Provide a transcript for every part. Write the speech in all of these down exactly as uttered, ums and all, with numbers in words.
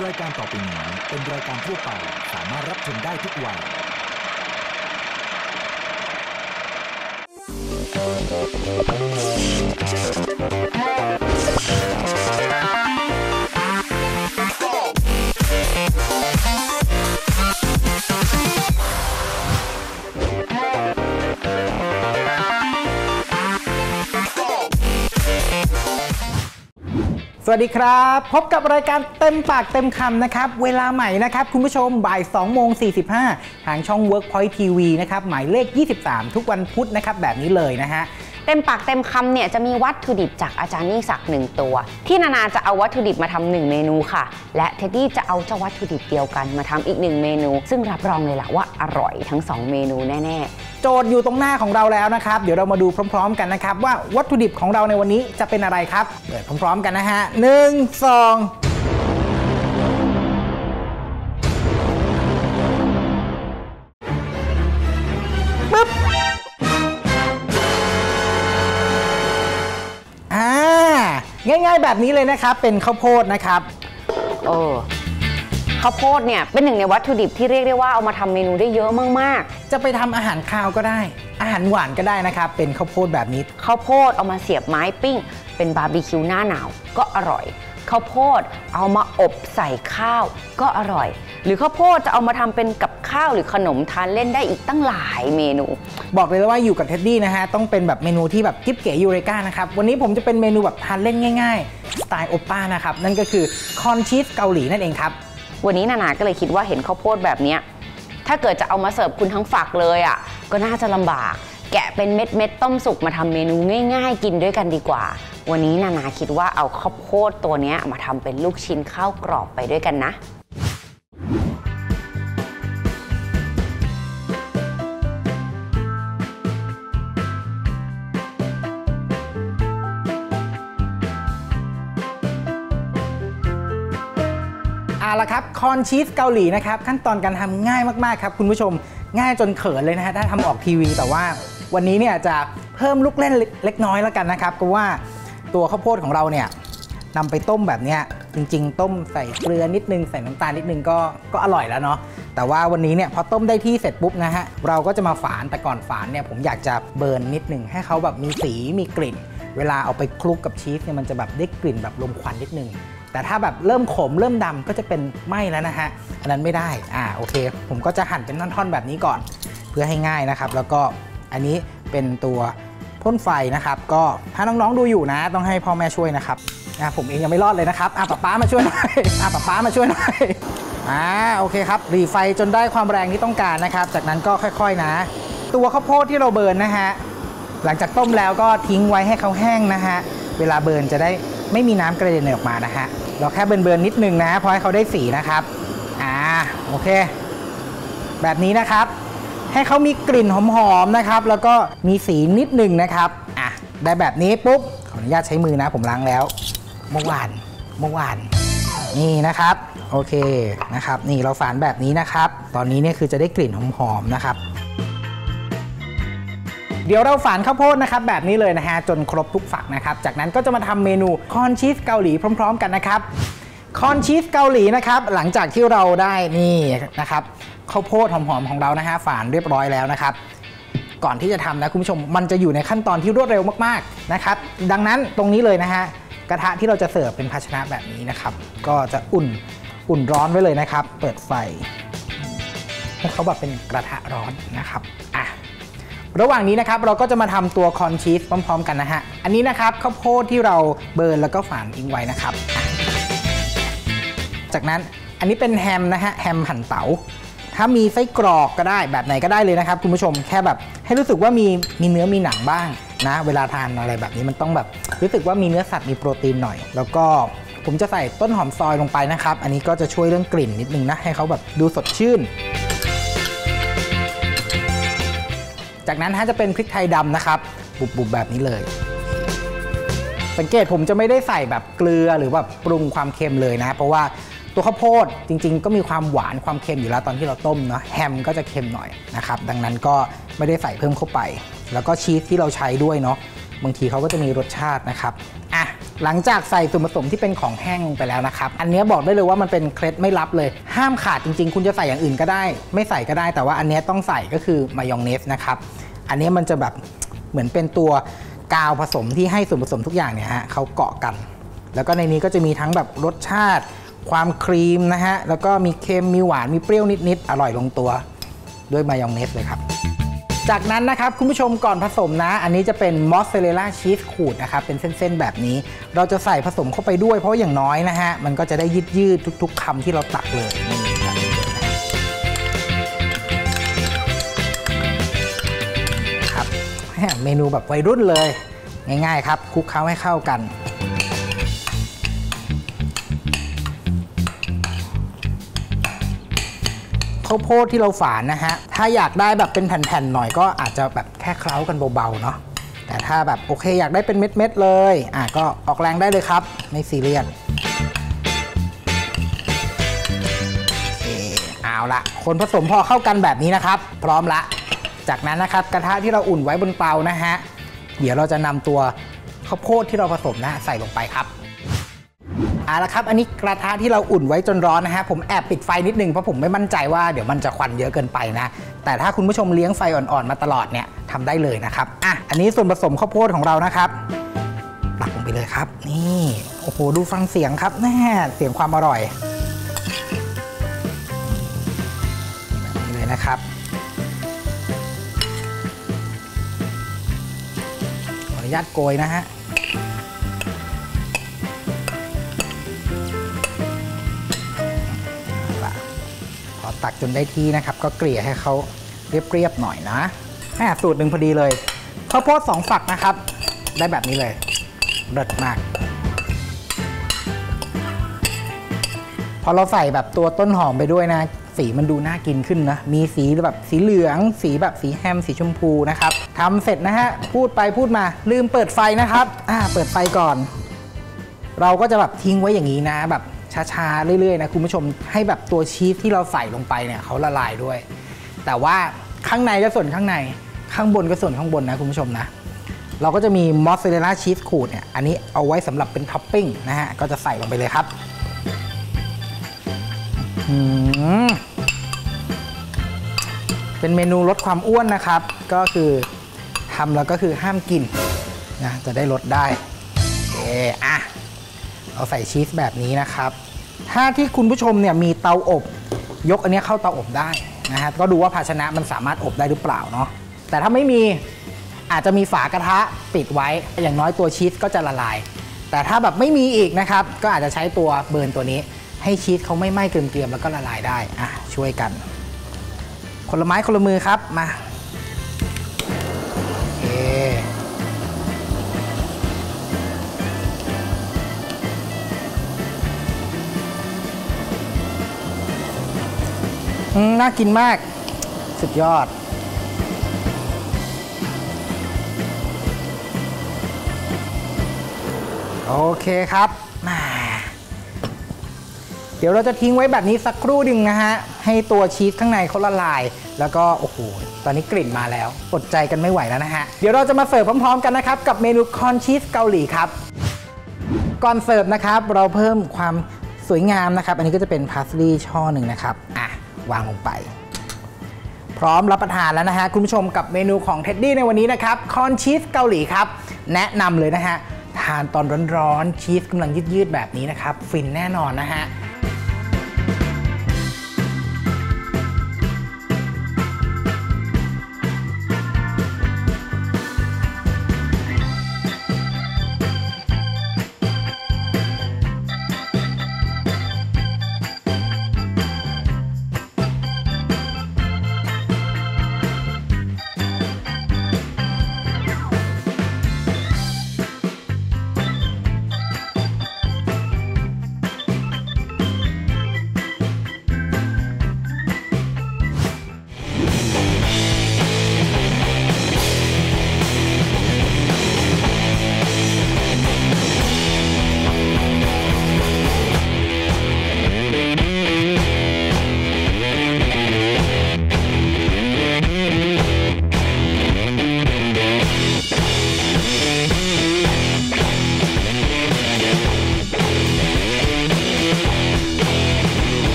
รายการต่อไปนี้เป็นรายการทั่วไปสามารถรับชมได้ทุกวัยสวัสดีครับพบกับรายการเต็มปากเต็มคำนะครับเวลาใหม่นะครับคุณผู้ชมบ่ายสองโมงสี่สิบห้าทางช่อง Workpoint ที วี นะครับหมายเลขยี่สิบสามทุกวันพุธนะครับแบบนี้เลยนะฮะเต็มปากเต็มคำเนี่ยจะมีวัตถุดิบจากอาจารย์ยิ่งศักดิ์หนึ่งตัวที่นานาจะเอาวัตถุดิบมาทำหนึ่งเมนูค่ะและเท็ดดี้จะเอาเจ้าวัตถุดิบเดียวกันมาทำอีกหนึ่งเมนูซึ่งรับรองเลยล่ะว่าอร่อยทั้งสองเมนูแน่ๆโจทย์อยู่ตรงหน้าของเราแล้วนะครับเดี๋ยวเรามาดูพร้อมๆกันนะครับว่าวัตถุดิบของเราในวันนี้จะเป็นอะไรครับเปิดพร้อมๆกันนะฮะหนึ่งสองปึ๊บอ่าง่ายๆแบบนี้เลยนะครับเป็นข้าวโพดนะครับเออข้าวโพดเนี่ยเป็นหนึ่งในวัตถุดิบที่เรียกได้ว่าเอามาทำเมนูได้เยอะมากๆจะไปทำอาหารคาวก็ได้อาหารหวานก็ได้นะครับเป็นข้าวโพดแบบนี้ข้าวโพดเอามาเสียบไม้ปิ้งเป็นบาร์บีคิวหน้าหนาวก็อร่อยข้าวโพดเอามาอบใส่ข้าวก็อร่อยหรือข้าวโพดจะเอามาทำเป็นกับข้าวหรือขนมทานเล่นได้อีกตั้งหลายเมนูบอกเลยว่าอยู่กับเท็ดดี้นะฮะต้องเป็นแบบเมนูที่แบบกิ๊บเก๋ยูเรกานะครับวันนี้ผมจะเป็นเมนูแบบทานเล่นง่ายๆสไตล์โอป้านะครับนั่นก็คือคอนชีสเกาหลีนั่นเองครับวันนี้นานาก็เลยคิดว่าเห็นข้าวโพดแบบนี้ถ้าเกิดจะเอามาเสิร์ฟคุณทั้งฝักเลยอ่ะก็น่าจะลำบากแกะเป็นเม็ดเม็ดต้มสุกมาทำเมนูง่ายๆกินด้วยกันดีกว่าวันนี้นานาคิดว่าเอาข้าวโพดตัวนี้มาทำเป็นลูกชิ้นข้าวกรอบไปด้วยกันนะเอาละครับคอนชีสเกาหลีนะครับขั้นตอนการทำง่ายมากๆครับคุณผู้ชมง่ายจนเขินเลยนะฮะถ้าทำออกทีวีแต่ว่าวันนี้เนี่ยจะเพิ่มลูกเล่นเล็กน้อยแล้วกันนะครับเพราะว่าตัวข้าวโพดของเราเนี่ยนำไปต้มแบบนี้จริงๆต้มใส่เกลือนิดนึงใส่น้ำตาลนิดนึงก็ก็อร่อยแล้วเนาะแต่ว่าวันนี้เนี่ยพอต้มได้ที่เสร็จปุ๊บนะฮะเราก็จะมาฝานแต่ก่อนฝานเนี่ยผมอยากจะเบิร์นนิดนึงให้เขาแบบมีสีมีกลิ่นเวลาเอาไปคลุกกับชีสเนี่ยมันจะแบบได้กลิ่นแบบลมควันนิดนึงแต่ถ้าแบบเริ่มขมเริ่มดำก็จะเป็นไหม้แล้วนะฮะอันนั้นไม่ได้อ่าโอเคผมก็จะหั่นเป็นท่อนๆแบบนี้ก่อนเพื่อให้ง่ายนะครับแล้วก็อันนี้เป็นตัวพ่นไฟนะครับก็ถ้าน้องๆดูอยู่นะต้องให้พ่อแม่ช่วยนะครับอ่าผมเองยังไม่รอดเลยนะครับอ่าป๊าป๊ามาช่วยหน่อยอ่าป๊าป๊ามาช่วยหน่อยอ่าโอเคครับรีไฟจนได้ความแรงที่ต้องการนะครับจากนั้นก็ค่อยๆนะตัวข้าวโพดที่เราเบิร์นนะฮะหลังจากต้มแล้วก็ทิ้งไว้ให้เขาแห้งนะฮะเวลาเบิร์นจะได้ไม่มีน้ำกระเด็นออกมานะฮะเราแค่เบิร์นๆนิดนึงนะพอให้เขาได้สีนะครับอ่าโอเคแบบนี้นะครับให้เขามีกลิ่นหอมๆนะครับแล้วก็มีสีนิดนึงนะครับอ่ะได้แบบนี้ปุ๊บขออนุญาตใช้มือนะผมล้างแล้วเมื่อวานเมื่อวานนี่นะครับโอเคนะครับนี่เราฝานแบบนี้นะครับตอนนี้เนี่ยคือจะได้กลิ่นหอมๆนะครับเดี๋ยวเราฝานข้าวโพดนะครับแบบนี้เลยนะฮะจนครบทุกฝักนะครับจากนั้นก็จะมาทำเมนูคอนชีสเกาหลีพร้อมๆกันนะครับคอนชีสเกาหลีนะครับหลังจากที่เราได้นี่นะครับข้าวโพดหอมๆของเรานะฮะฝานเรียบร้อยแล้วนะครับก่อนที่จะทำนะคุณผู้ชมมันจะอยู่ในขั้นตอนที่รวดเร็วมากๆนะครับดังนั้นตรงนี้เลยนะฮะกระทะที่เราจะเสิร์ฟเป็นภาชนะแบบนี้นะครับก็จะอุ่นอุ่นร้อนไว้เลยนะครับเปิดไฟให้เขาแบบเป็นกระทะร้อนนะครับอ่ะระหว่างนี้นะครับเราก็จะมาทำตัวคอนชีสพร้อมๆกันนะฮะอันนี้นะครับข้าวโพดที่เราเบิร์นแล้วก็ฝานทิ้งไว้นะครับจากนั้นอันนี้เป็นแฮมนะฮะแฮมหั่นเต๋าถ้ามีไส้กรอกก็ได้แบบไหนก็ได้เลยนะครับคุณผู้ชมแค่แบบให้รู้สึกว่ามีมีเนื้อมีหนังบ้างนะเวลาทานอะไรแบบนี้มันต้องแบบรู้สึกว่ามีเนื้อสัตว์มีโปรตีนหน่อยแล้วก็ผมจะใส่ต้นหอมซอยลงไปนะครับอันนี้ก็จะช่วยเรื่องกลิ่นนิดนึงนะให้เขาแบบดูสดชื่นจากนั้นถ้าจะเป็นพริกไทยดำนะครับบุบๆแบบนี้เลยสังเกตผมจะไม่ได้ใส่แบบเกลือหรือแบบปรุงความเค็มเลยนะเพราะว่าตัวข้าวโพดจริงๆก็มีความหวานความเค็มอยู่แล้วตอนที่เราต้มเนาะแฮมก็จะเค็มหน่อยนะครับดังนั้นก็ไม่ได้ใส่เพิ่มเข้าไปแล้วก็ชีสที่เราใช้ด้วยเนาะบางทีเขาก็จะมีรสชาตินะครับอ่ะหลังจากใส่ส่วนผสมที่เป็นของแห้งลงไปแล้วนะครับอันนี้บอกได้เลยว่ามันเป็นเคล็ดไม่ลับเลยห้ามขาดจริงๆคุณจะใส่อย่างอื่นก็ได้ไม่ใส่ก็ได้แต่ว่าอันนี้ต้องใส่ก็คือมายองเนสนะครับอันนี้มันจะแบบเหมือนเป็นตัวกาวผสมที่ให้ส่วนผสมทุกอย่างเนี่ยฮะเขาเกาะกันแล้วก็ในนี้ก็จะมีทั้งแบบรสชาติความครีมนะฮะแล้วก็มีเค็มมีหวานมีเปรี้ยวนิดๆอร่อยลงตัวด้วยมายองเนสเลยครับจากนั้นนะครับคุณผู้ชมก่อนผสมนะอันนี้จะเป็นมอสซาเรลล่าชีสขูดนะครับเป็นเส้นๆแบบนี้เราจะใส่ผสมเข้าไปด้วยเพราะอย่างน้อยนะฮะมันก็จะได้ยืดๆทุกๆคำที่เราตักเลยนี่แบบนี้ครับเมนูแบบวัยรุ่นเลยง่ายๆครับคลุกเคล้าให้เข้ากันข้าวโพดที่เราฝานนะฮะถ้าอยากได้แบบเป็นแผ่นๆหน่อยก็อาจจะแบบแค่เคล้ากันเบาๆเนาะแต่ถ้าแบบโอเคอยากได้เป็นเม็ดๆเลยอ่ะก็ออกแรงได้เลยครับไม่ซีเรียสโอเคเอาละคนผสมพอเข้ากันแบบนี้นะครับพร้อมละจากนั้นนะครับกระทะที่เราอุ่นไว้บนเตานะฮะเดี๋ยวเราจะนำตัวข้าวโพดที่เราผสมนะใส่ลงไปครับเอาละครับอันนี้กระทะที่เราอุ่นไว้จนร้อนนะฮะผมแอบปิดไฟนิดนึงเพราะผมไม่มั่นใจว่าเดี๋ยวมันจะควันเยอะเกินไปนะแต่ถ้าคุณผู้ชมเลี้ยงไฟอ่อนๆมาตลอดเนี่ยทำได้เลยนะครับอ่ะอันนี้ส่วนผสมข้าวโพดของเรานะครับตักลงไปเลยครับนี่โอ้โหดูฟังเสียงครับแน่เสียงความอร่อยแบบนี้เลยนะครับขออนุญาตโกยนะฮะตักจนได้ที่นะครับก็เกลี่ยให้เขาเรียบๆหน่อยนะสูตรหนึ่งพอดีเลยข้าวโพดสองฝักนะครับได้แบบนี้เลยเลิศมากพอเราใส่แบบตัวต้นหอมไปด้วยนะสีมันดูน่ากินขึ้นนะมีสีแบบสีเหลืองสีแบบสีแฮมสีชมพูนะครับทำเสร็จนะฮะพูดไปพูดมาลืมเปิดไฟนะครับอ่าเปิดไฟก่อนเราก็จะแบบทิ้งไว้อย่างนี้นะแบบช้าๆเรื่อยๆนะคุณผู้ชมให้แบบตัวชีสที่เราใส่ลงไปเนี่ยเขาละลายด้วยแต่ว่าข้างในก็ส่วนข้างในข้างบนก็ส่วนข้างบนนะคุณผู้ชมนะเราก็จะมีมอสซาเรลล่าชีสขูดเนี่ยอันนี้เอาไว้สำหรับเป็นท็อปปิ้งนะฮะก็จะใส่ลงไปเลยครับเป็นเมนูลดความอ้วนนะครับก็คือทำแล้วก็คือห้ามกินนะจะได้ลดได้โอเคอ่ะเราใส่ชีสแบบนี้นะครับถ้าที่คุณผู้ชมเนี่ยมีเตาอบยกอันนี้เข้าเตาอบได้นะฮะก็ดูว่าภาชนะมันสามารถอบได้หรือเปล่าเนาะแต่ถ้าไม่มีอาจจะมีฝากระทะปิดไว้อย่างน้อยตัวชีสก็จะละลายแต่ถ้าแบบไม่มีอีกนะครับก็อาจจะใช้ตัวเบิร์นตัวนี้ให้ชีสเขาไม่ไหม้เกรียมๆแล้วก็ละลายได้อ่ะช่วยกันคนละไม้คนละมือครับมาโอเคน่ากินมากสุดยอดโอเคครับเดี๋ยวเราจะทิ้งไว้แบบนี้สักครู่หนึ่งนะฮะให้ตัวชีสข้างในเขาละลายแล้วก็โอ้โหตอนนี้กลิ่นมาแล้วอดใจกันไม่ไหวแล้วนะฮะเดี๋ยวเราจะมาเสิร์ฟพร้อมๆกันนะครับกับเมนูคอนชีสเกาหลีครับก่อนเสิร์ฟนะครับเราเพิ่มความสวยงามนะครับอันนี้ก็จะเป็นพาสลีย์ช่อหนึ่งนะครับอ่ะวางลงไปพร้อมรับประทานแล้วนะฮะคุณผู้ชมกับเมนูของเท็ดดี้ในวันนี้นะครับคอนชีสเกาหลีครับแนะนำเลยนะฮะทานตอนร้อนๆชีสกำลังยืดๆแบบนี้นะครับฟินแน่นอนนะฮะ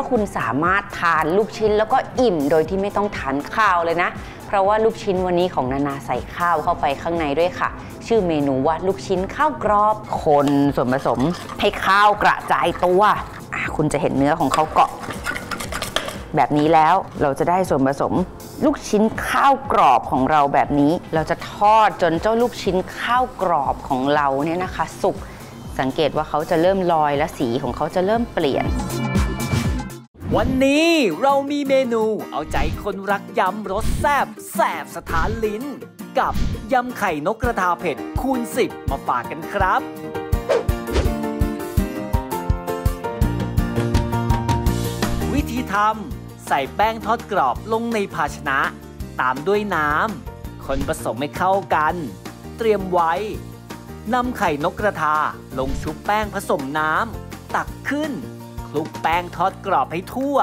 ราะคุณสามารถทานลูกชิ้นแล้วก็อิ่มโดยที่ไม่ต้องทานข้าวเลยนะเพราะว่าลูกชิ้นวันนี้ของนานาใส่ข้าวเข้าไปข้างในด้วยค่ะชื่อเมนูว่าลูกชิ้นข้าวกรอบคนส่วนผสมให้ข้าวกระจายตัวคุณจะเห็นเนื้อของเขาเกาะแบบนี้แล้วเราจะได้ส่วนผสมลูกชิ้นข้าวกรอบของเราแบบนี้เราจะทอดจนเจ้าลูกชิ้นข้าวกรอบของเราเนี่ยนะคะสุกสังเกตว่าเขาจะเริ่มลอยและสีของเขาจะเริ่มเปลี่ยนวันนี้เรามีเมนูเอาใจคนรักยำรสแซ่บแสบสถานลิ้นกับยำไข่นกกระทาเผ็ดคูณสิบมาฝากกันครับวิธีทำใส่แป้งทอดกรอบลงในภาชนะตามด้วยน้ำคนผสมให้เข้ากันเตรียมไว้นำไข่นกกระทาลงชุบแป้งผสมน้ำตักขึ้นคลุกแป้งทอดกรอบให้ทั่ว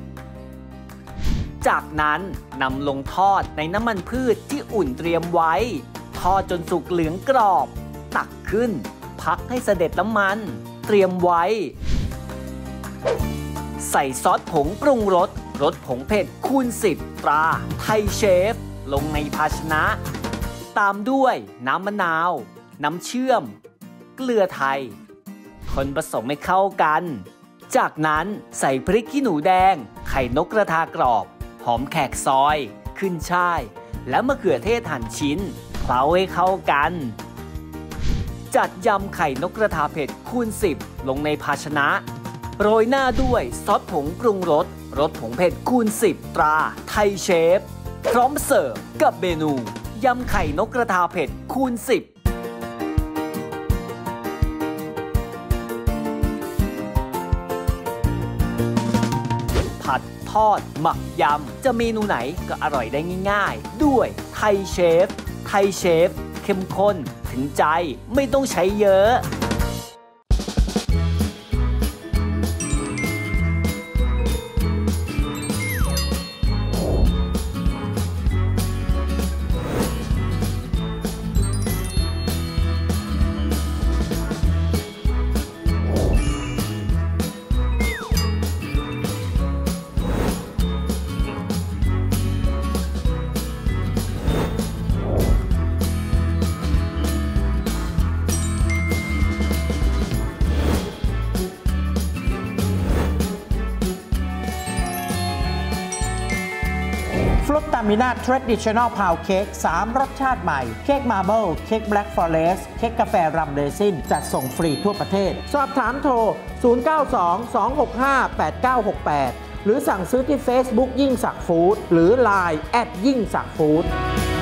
จากนั้นนำลงทอดในน้ำมันพืชที่อุ่นเตรียมไว้ทอดจนสุกเหลืองกรอบตักขึ้นพักให้เสด็จน้ำมันเตรียมไว้ใส่ซอสผงปรุงรสรสผงเผ็ดคูณสิบตราไทยเชฟลงในภาชนะตามด้วยน้ำมะนาวน้ำเชื่อมเกลือไทยคนผสมให้เข้ากันจากนั้นใส่พริกขี้หนูแดงไข่นกกระทากรอบหอมแขกซอยขึ้นช่ายและมะเขือเทศหั่นชิ้นเคล้าให้เข้ากันจัดยำไข่นกกระทาเผ็ดคูณสิบลงในภาชนะโรยหน้าด้วยซอสผงปรุงรสรสผงเผ็ดคูณสิบตราไทยเชฟพร้อมเสิร์ฟกับเมนูยำไข่นกกระทาเผ็ดคูณสิบผัดทอดหมักยำจะเมนูไหนก็อร่อยได้ง่ายๆด้วยไทยเชฟไทยเชฟเข้มข้นถึงใจไม่ต้องใช้เยอะฟรุตตามิน่า Traditional Pound Cake สามรสชาติใหม่เค้กมาร์เบิลเค้กแบล็กฟอเรสต์เค้กกาแฟรัมเรซินจัดส่งฟรีทั่วประเทศสอบถามโทรศูนย์ เก้า สอง สอง หก ห้า แปด เก้า หก แปดหรือสั่งซื้อที่ Facebook ยิ่งศักดิ์ฟู้ดหรือ ไลน์ แอท ยิ่งศักดิ์ฟู้ด